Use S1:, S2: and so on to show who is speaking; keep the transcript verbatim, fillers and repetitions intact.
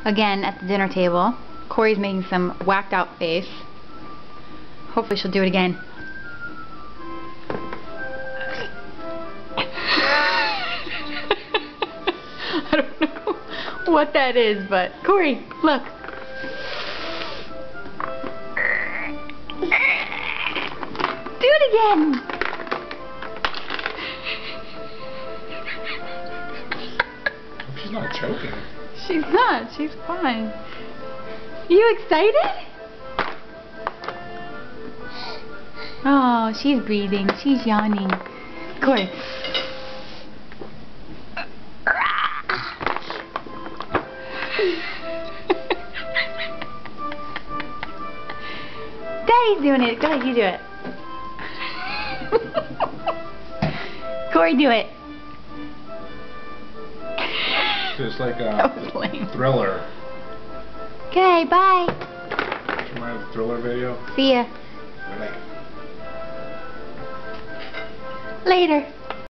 S1: again at the dinner table. Cori's making some whacked out face. Hopefully she'll do it again. I don't know what that is, but Cori, look. Do it again.
S2: She's not choking.
S1: She's not. She's fine. You excited? Oh, she's breathing. She's yawning. Cori. Daddy's doing it. Go ahead, you do it. Cori, do it.
S2: Just like a Thriller.
S1: Okay, bye.
S2: Remember the Thriller video?
S1: See ya.
S2: Like
S1: Later.